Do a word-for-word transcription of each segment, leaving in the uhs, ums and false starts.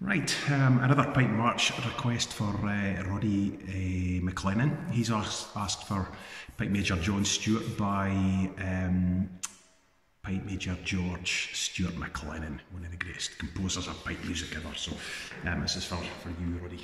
Right, um, another Pipe March request for uh, Roddy uh, McLennan. He's asked, asked for Pipe Major John Stewart by um, Pipe Major George Stewart McLennan, one of the greatest composers of pipe music ever. So um, this is for, for you, Roddy.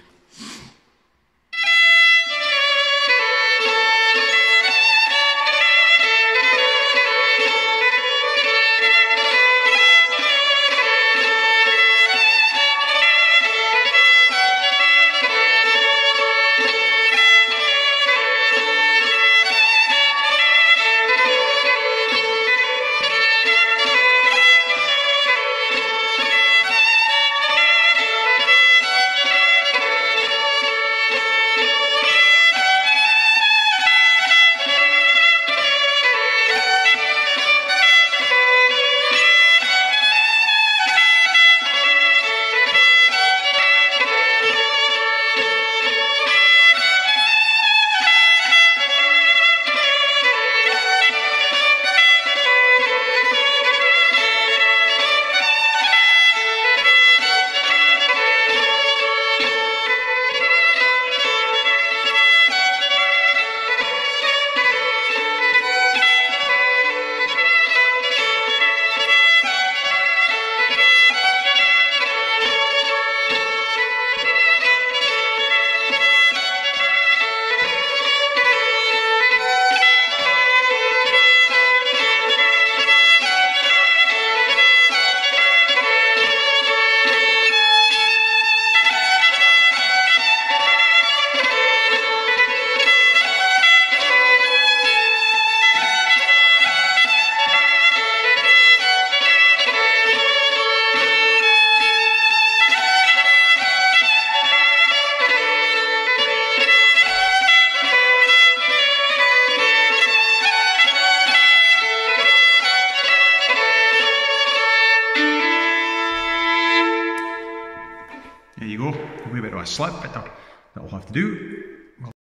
There you go, a wee bit of a slip, but that'll have to do.